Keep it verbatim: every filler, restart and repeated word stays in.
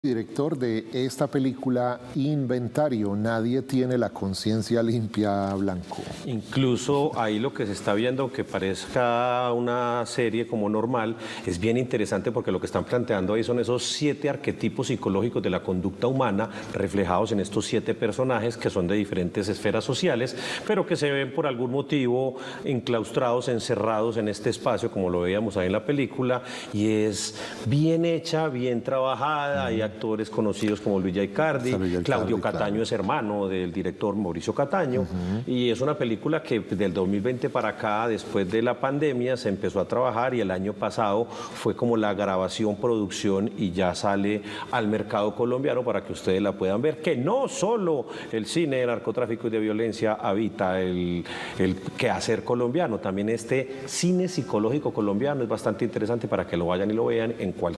Director de esta película Inventario, nadie tiene la conciencia limpia, Blanco. Incluso ahí lo que se está viendo, aunque parezca una serie como normal, es bien interesante porque lo que están planteando ahí son esos siete arquetipos psicológicos de la conducta humana reflejados en estos siete personajes que son de diferentes esferas sociales, pero que se ven por algún motivo enclaustrados, encerrados en este espacio, como lo veíamos ahí en la película, y es bien hecha, bien trabajada. Hay actores conocidos como Luis Icardi, Claudio Cataño, claro, es hermano del director Mauricio Cataño, uh-huh. Y es una película que del dos mil veinte para acá, después de la pandemia, se empezó a trabajar y el año pasado fue como la grabación, producción y ya sale al mercado colombiano para que ustedes la puedan ver, que no solo el cine de narcotráfico y de violencia habita el, el quehacer colombiano, también este cine psicológico colombiano es bastante interesante para que lo vayan y lo vean en cualquier